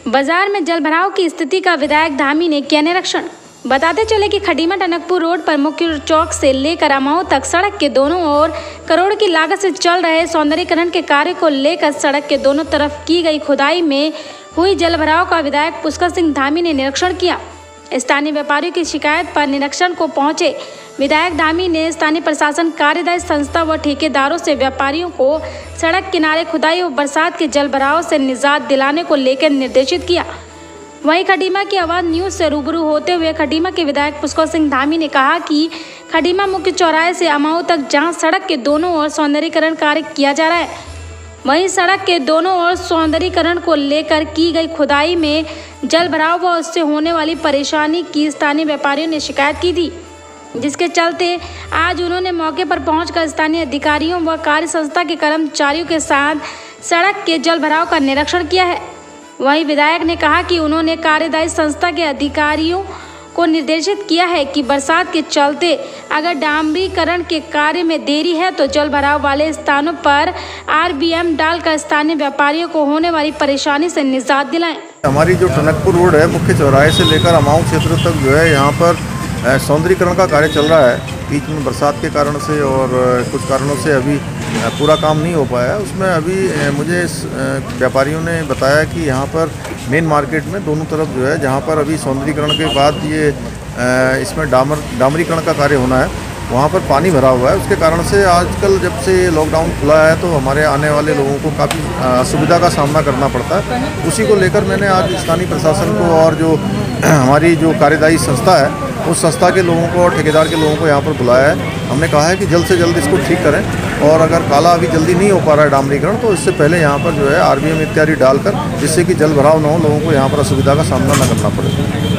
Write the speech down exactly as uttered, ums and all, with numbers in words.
बाजार में जलभराव की स्थिति का विधायक धामी ने किया निरीक्षण। बताते चले कि खडीमा टनकपुर रोड पर मुख्य चौक से लेकर अमाओं तक सड़क के दोनों ओर करोड़ की लागत से चल रहे सौंदर्यीकरण के कार्य को लेकर सड़क के दोनों तरफ की गई खुदाई में हुई जलभराव का विधायक पुष्कर सिंह धामी ने निरीक्षण किया। स्थानीय व्यापारियों की शिकायत पर निरीक्षण को पहुंचे विधायक धामी ने स्थानीय प्रशासन, कार्यदायी संस्था व ठेकेदारों से व्यापारियों को सड़क किनारे खुदाई और बरसात के जलभराव से निजात दिलाने को लेकर निर्देशित किया। वहीं खडीमा की आवाज़ न्यूज़ से रूबरू होते हुए खडीमा के विधायक पुष्कर सिंह धामी ने कहा कि खडीमा मुख्य चौराहे से अमाओं तक जहां सड़क के दोनों ओर सौंदर्यीकरण कार्य किया जा रहा है, वहीं सड़क के दोनों ओर सौंदर्यीकरण को लेकर की गई खुदाई में जलभराव व उससे होने वाली परेशानी की स्थानीय व्यापारियों ने शिकायत की थी, जिसके चलते आज उन्होंने मौके पर पहुंचकर स्थानीय अधिकारियों व कार्य संस्था के कर्मचारियों के साथ सड़क के जलभराव का निरीक्षण किया है। वहीं विधायक ने कहा कि उन्होंने कार्यदायी संस्था के अधिकारियों को निर्देशित किया है कि बरसात के चलते अगर डामरीकरण के कार्य में देरी है तो जलभराव वाले स्थानों पर आरबीएम डालकर स्थानीय व्यापारियों को होने वाली परेशानी से निजात दिलाएं। हमारी जो टनकपुर रोड है, मुख्य चौराहे से लेकर अमाओं क्षेत्र तक जो है, यहाँ पर सौंदर्यीकरण का कार्य चल रहा है। बीच में बरसात के कारण से और कुछ कारणों से अभी पूरा काम नहीं हो पाया। उसमें अभी मुझे व्यापारियों ने बताया कि यहाँ पर मेन मार्केट में दोनों तरफ जो है, जहाँ पर अभी सौंदर्यीकरण के बाद ये इसमें डामर डामरीकरण का कार्य होना है, वहाँ पर पानी भरा हुआ है। उसके कारण से आजकल जब से लॉकडाउन खुला है तो हमारे आने वाले लोगों को काफ़ी असुविधा का सामना करना पड़ता है। उसी को लेकर मैंने आज स्थानीय प्रशासन को और जो हमारी जो कार्यदायी संस्था है, उस संस्था के लोगों को और ठेकेदार के लोगों को यहाँ पर बुलाया है। हमने कहा है कि जल्द से जल्द इसको ठीक करें और अगर काला अभी जल्दी नहीं हो पा रहा है डामरीकरण, तो इससे पहले यहाँ पर जो है आरबीएम इत्यादि डालकर, जिससे कि जल भराव न हो, लोगों को यहाँ पर असुविधा का सामना न करना पड़े।